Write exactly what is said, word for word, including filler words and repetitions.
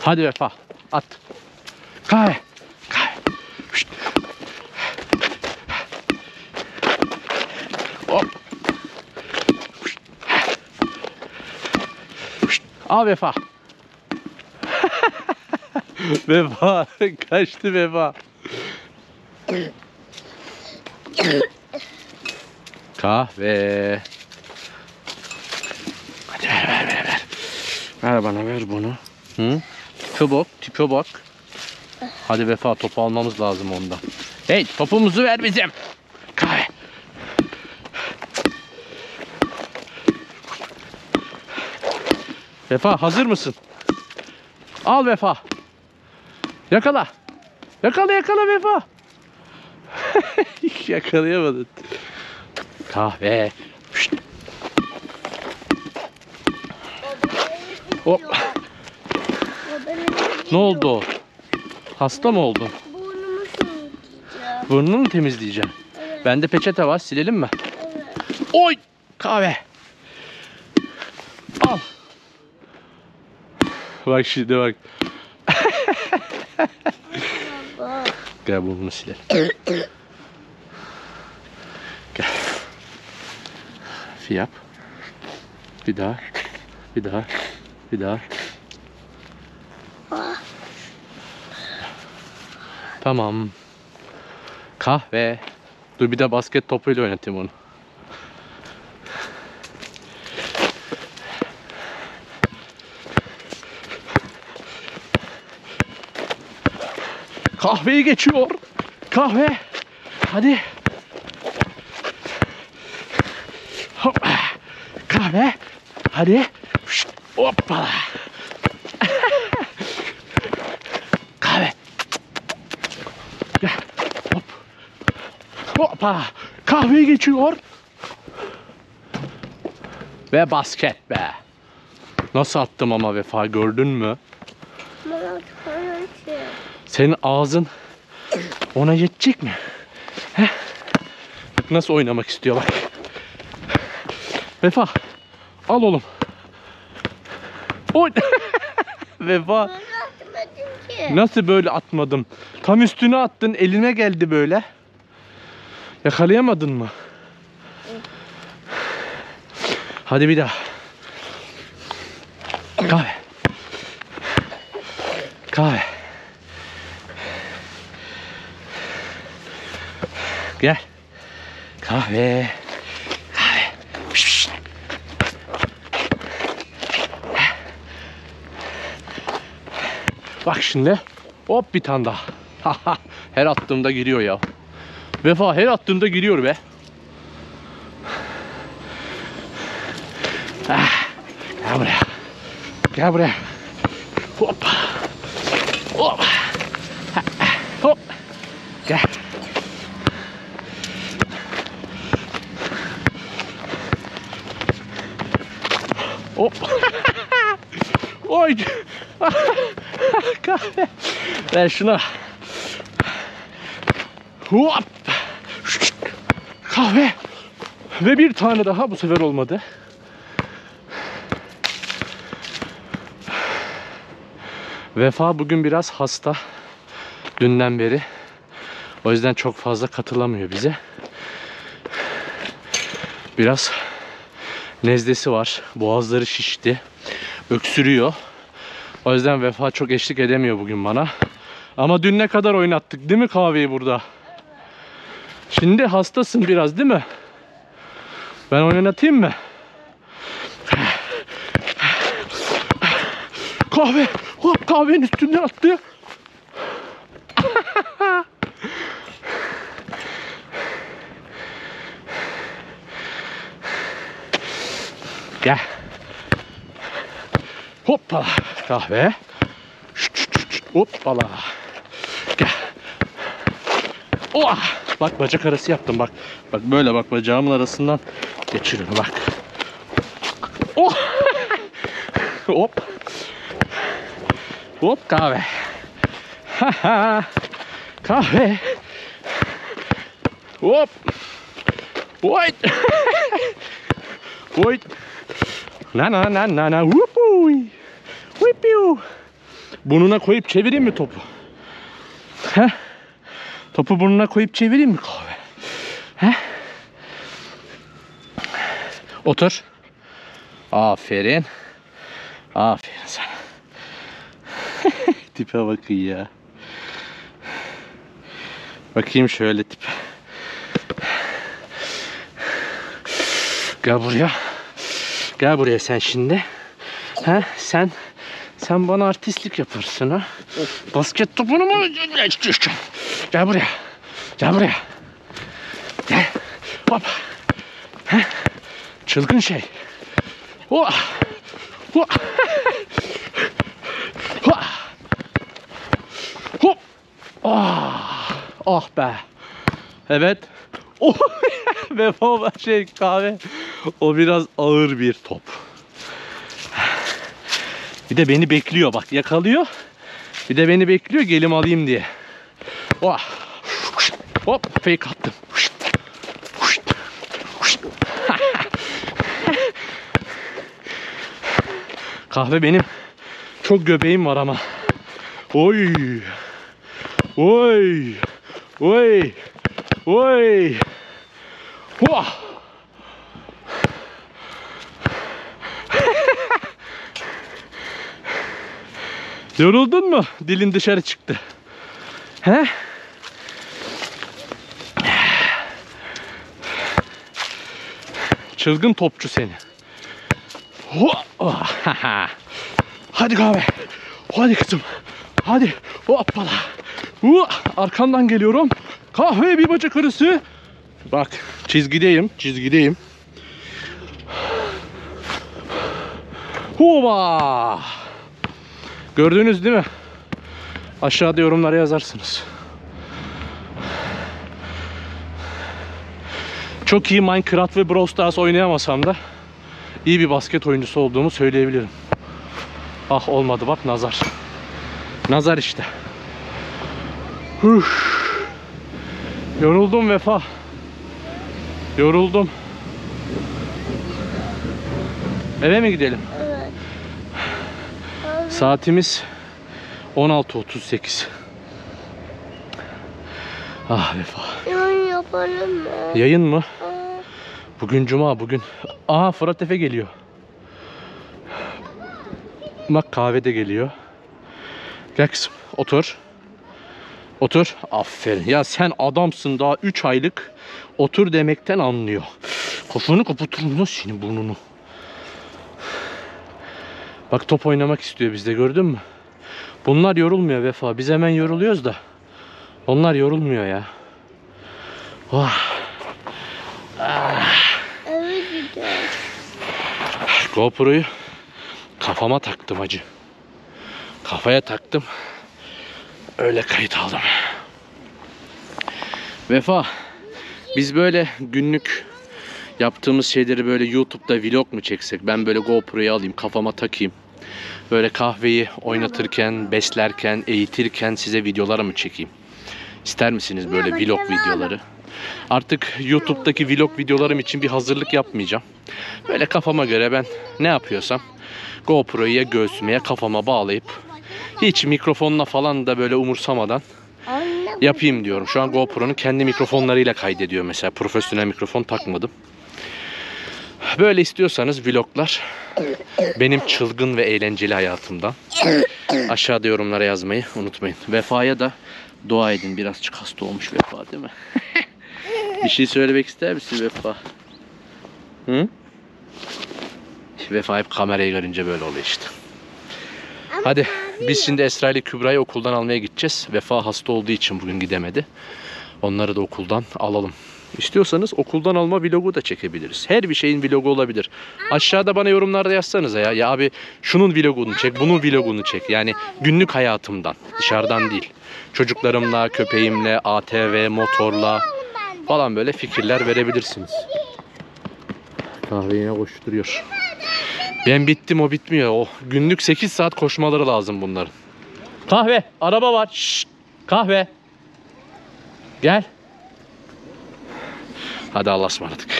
Hadi Vefa. At. Kahve. Kahve. Şşt. Hop. Şşt. Şşt. Al Vefa. Vefa. Kaçtı Vefa. Kahve. Hadi ver ver ver ver. Ver bana ver bunu. Hı? Tipe bak, tipe bak. Hadi Vefa, topu almamız lazım ondan. Hey, topumuzu ver bizim. Kahve. Vefa hazır mısın? Al Vefa. Yakala. Yakala yakala Vefa. Hiç yakalayamadın. Kahve. Şşt. Hop. Ne oldu? Hasta mı oldun? Burnumu temizleyeceğim. Burnunu mu temizleyeceğim? Evet. Bende peçete var, silelim mi? Evet. Oy! Kahve. Al. Bak şimdi bak. Baba. Gel burnunu silelim. Gel. Fiyap. Bir daha. Bir daha. Bir daha. Ah. Tamam. Kahve. Dur bir de basket topuyla oynatayım onu. Kahveyi geçiyor. Kahve. Hadi. Hop. Kahve. Hadi. Şşt. Hoppa. Kahve. Gel. Hop. Hoppa. Kahveyi geçiyor. Ve basket be. Nasıl attım ama Vefa, gördün mü? Bana çikolata. Senin ağzın ona yetecek mi? Heh. Bak nasıl oynamak istiyor bak. Vefa al oğlum. Oy. Vefa Ben atmadım ki. nasıl böyle atmadım? Tam üstüne attın, eline geldi böyle. Yakalayamadın mı? Hadi bir daha. Kahve. Kahve. Gel. Kahve. Kahve. Şşş. Bak şimdi. Hop bir tane daha. Her attığımda giriyor ya. Vefa her attığımda giriyor be. Ah. Gel buraya. Gel buraya. Hop. Hop. Hop. Gel. Hop. Oy. Kahve. Ver şunu. Hop. Kahve. Ve bir tane daha, bu sefer olmadı. Vefa bugün biraz hasta. Dünden beri. O yüzden çok fazla katılamıyor bize. Biraz nezlesi var. Boğazları şişti. Öksürüyor. O yüzden Vefa çok eşlik edemiyor bugün bana. Ama dün ne kadar oynattık değil mi kahveyi burada? Şimdi hastasın biraz değil mi? Ben oynatayım mı? Kahve. Hop, kahvenin üstünden attı. Gel. Hoppala. Kahve. Şşt, şşt, şşt. Hoppala. Gel. Oh. Bak bacak arası yaptım bak. Bak böyle bak, bacağımın arasından geçiriyorum bak. Oh. Hop. Hop kahve. Kahve. Hop. Oy. Oy. Na na na na na. Whoopoo. Whip you. Burnuna koyup çevireyim mi topu? He? Topu burnuna koyup çevireyim mi kahve? He? Otur. Aferin. Aferin sana. Tipe bakın ya. Bakayım şöyle tip. Gel buraya. Gel buraya sen şimdi. Ha? Sen sen bana artistlik yaparsın ha. Basket topunu mu istiyorsun? Gel buraya. Gel buraya. Gel. Hop. Ha? Çılgın şey. Oh. Oh. Hop. Ah. Ah be. Evet. Oh. Vefa şey kahve. O biraz ağır bir top. Bir de beni bekliyor bak, yakalıyor. Bir de beni bekliyor gelim alayım diye. Oh. Hop fake attım. Kahve benim. Çok göbeğim var ama. Oy. Oy. Oy. Oy. Vah. Yoruldun mu? Dilin dışarı çıktı. He? Çılgın topçu seni. Hadi kahve. Hadi kızım. Hadi. Hoppala. Arkandan geliyorum. Kahve bir bacak arası. Bak çizgideyim. Çizgideyim. Hova. Gördünüz değil mi? Aşağıda yorumlara yazarsınız. Çok iyi Minecraft ve Brawl Stars oynayamasam da iyi bir basket oyuncusu olduğumu söyleyebilirim. Ah olmadı bak nazar. Nazar işte. Hüş. Yoruldum Vefa. Yoruldum. Eve mi gidelim? Evet. Saatimiz on altı otuz sekiz. Ah Vefa. Yayın yapalım mı? Yayın mı? Aa, Bugün cuma bugün. Aha Fırat Efe geliyor. Bak kahve de geliyor. Gel kızım otur. Otur. Aferin. Ya sen adamsın daha üç aylık. Otur demekten anlıyor. Kafanı kapatırım lan senin burnunu. Bak top oynamak istiyor bizde gördün mü? Bunlar yorulmuyor Vefa. Biz hemen yoruluyoruz da. Onlar yorulmuyor ya. Oh. Ah. eve gidiyoruz. GoPro'yu kafama taktım hacı. Kafaya taktım. Öyle kayıt aldım. Vefa, biz böyle günlük yaptığımız şeyleri böyle YouTube'da vlog mu çeksek? Ben böyle GoPro'yu alayım, kafama takayım. Böyle kahveyi oynatırken, beslerken, eğitirken size videoları mı çekeyim? İster misiniz böyle vlog videoları? Artık YouTube'daki vlog videolarım için bir hazırlık yapmayacağım. Böyle kafama göre ben ne yapıyorsam GoPro'yu ya göğsüme ya kafama bağlayıp hiç mikrofonla falan da böyle umursamadan Anne, yapayım diyorum. Şu an GoPro'nun kendi mikrofonlarıyla kaydediyor mesela. Profesyonel mikrofon takmadım. Böyle istiyorsanız vloglar benim çılgın ve eğlenceli hayatımdan aşağıda yorumlara yazmayı unutmayın. Vefa'ya da dua edin. Birazcık hasta olmuş Vefa değil mi? Bir şey söylemek ister misin Vefa? Hı? Vefa hep kamerayı görünce böyle oluyor işte. Hadi biz şimdi Esra ile Kübra'yı okuldan almaya gideceğiz. Vefa hasta olduğu için bugün gidemedi. Onları da okuldan alalım. İstiyorsanız okuldan alma vlogu da çekebiliriz. Her bir şeyin vlogu olabilir. Aşağıda bana yorumlarda yazsanıza ya. Ya abi şunun vlogunu çek, bunun vlogunu çek. Yani günlük hayatımdan, dışarıdan değil. Çocuklarımla, köpeğimle, A T V, motorla falan böyle fikirler verebilirsiniz. Kahve yine koşturuyor. Ben bittim o bitmiyor. O günlük sekiz saat koşmaları lazım bunların. Kahve, araba var. Şşt, kahve. Gel. Hadi Allah'a ısmarladık.